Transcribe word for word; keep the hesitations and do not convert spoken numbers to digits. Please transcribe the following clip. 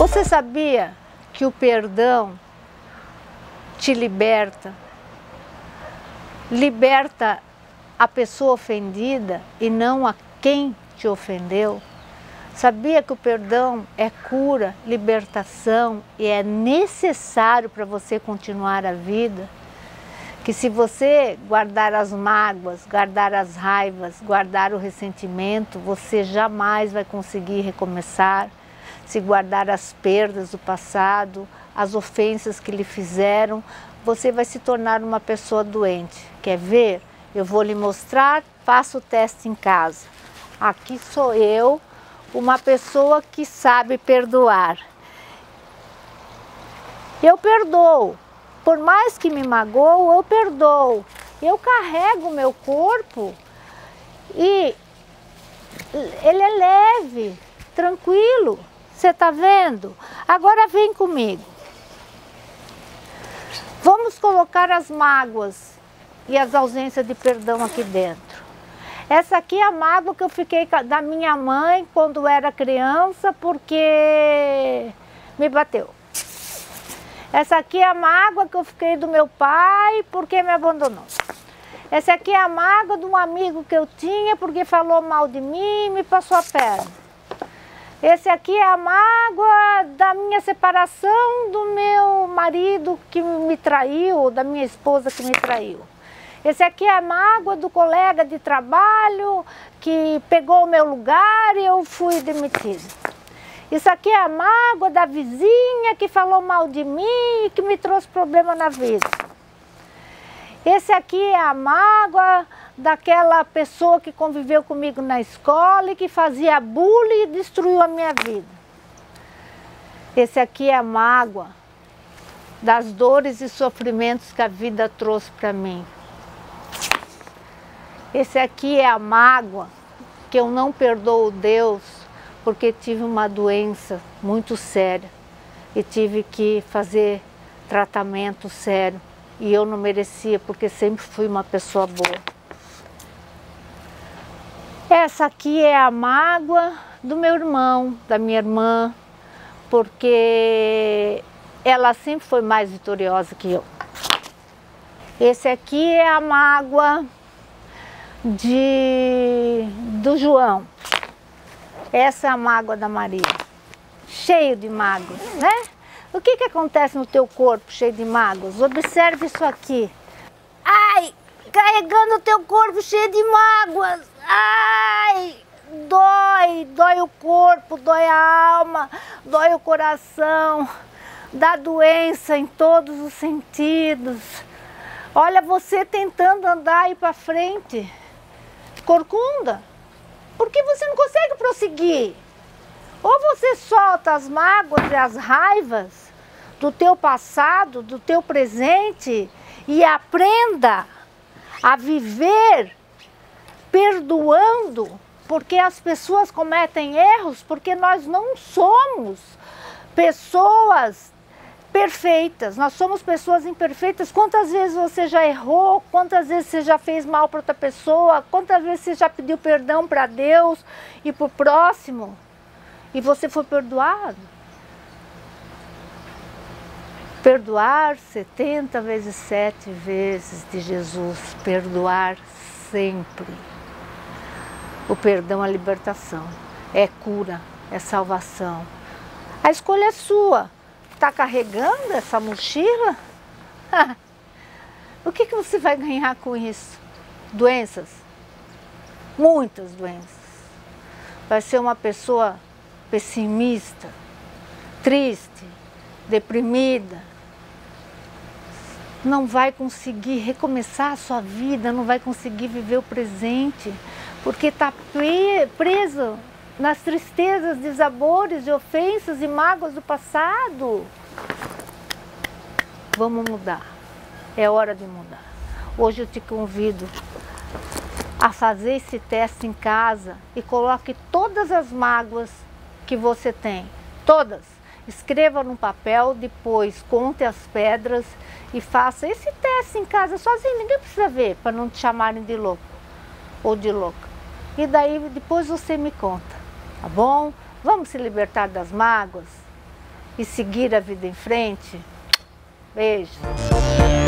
Você sabia que o perdão te liberta? Liberta a pessoa ofendida e não a quem te ofendeu? Sabia que o perdão é cura, libertação e é necessário para você continuar a vida? Que se você guardar as mágoas, guardar as raivas, guardar o ressentimento, você jamais vai conseguir recomeçar. Se guardar as perdas do passado, as ofensas que lhe fizeram, você vai se tornar uma pessoa doente. Quer ver? Eu vou lhe mostrar, faça o teste em casa. Aqui sou eu, uma pessoa que sabe perdoar. Eu perdoo. Por mais que me magoou, eu perdoo. Eu carrego o meu corpo e ele é leve, tranquilo. Você está vendo? Agora vem comigo. Vamos colocar as mágoas e as ausências de perdão aqui dentro. Essa aqui é a mágoa que eu fiquei da minha mãe quando era criança porque me bateu. Essa aqui é a mágoa que eu fiquei do meu pai porque me abandonou. Essa aqui é a mágoa de um amigo que eu tinha porque falou mal de mim e me passou a perna. Esse aqui é a mágoa da minha separação do meu marido que me traiu, ou da minha esposa que me traiu. Esse aqui é a mágoa do colega de trabalho que pegou o meu lugar e eu fui demitida. Isso aqui é a mágoa da vizinha que falou mal de mim e que me trouxe problema na vida. Esse aqui é a mágoa daquela pessoa que conviveu comigo na escola e que fazia bullying e destruiu a minha vida. Esse aqui é a mágoa das dores e sofrimentos que a vida trouxe para mim. Esse aqui é a mágoa que eu não perdoo Deus porque tive uma doença muito séria e tive que fazer tratamento sério e eu não merecia porque sempre fui uma pessoa boa. Essa aqui é a mágoa do meu irmão, da minha irmã, porque ela sempre foi mais vitoriosa que eu. Esse aqui é a mágoa de, do João. Essa é a mágoa da Maria, cheio de mágoas, né? O que que acontece no teu corpo cheio de mágoas? Observe isso aqui. Ai, carregando o teu corpo cheio de mágoas. Ai, dói, dói o corpo, dói a alma, dói o coração, dá doença em todos os sentidos. Olha você tentando andar aí para frente, corcunda. Por que você não consegue prosseguir? Ou você solta as mágoas e as raivas do teu passado, do teu presente e aprenda a viver perdoando, porque as pessoas cometem erros, porque nós não somos pessoas perfeitas, nós somos pessoas imperfeitas. Quantas vezes você já errou, quantas vezes você já fez mal para outra pessoa, quantas vezes você já pediu perdão para Deus e para o próximo e você foi perdoado? Perdoar setenta vezes sete vezes de Jesus, perdoar sempre. O perdão é libertação, é cura, é salvação. A escolha é sua. Está carregando essa mochila? O que que você vai ganhar com isso? Doenças? Muitas doenças. Vai ser uma pessoa pessimista, triste, deprimida. Não vai conseguir recomeçar a sua vida, não vai conseguir viver o presente, porque está preso nas tristezas, desabores e ofensas e mágoas do passado. Vamos mudar. É hora de mudar. Hoje eu te convido a fazer esse teste em casa e coloque todas as mágoas que você tem. Todas. Escreva num papel, depois conte as pedras e faça esse teste em casa sozinho. Ninguém precisa ver para não te chamarem de louco ou de louca. E daí depois você me conta. Tá bom? Vamos se libertar das mágoas? e seguir a vida em frente. Beijo.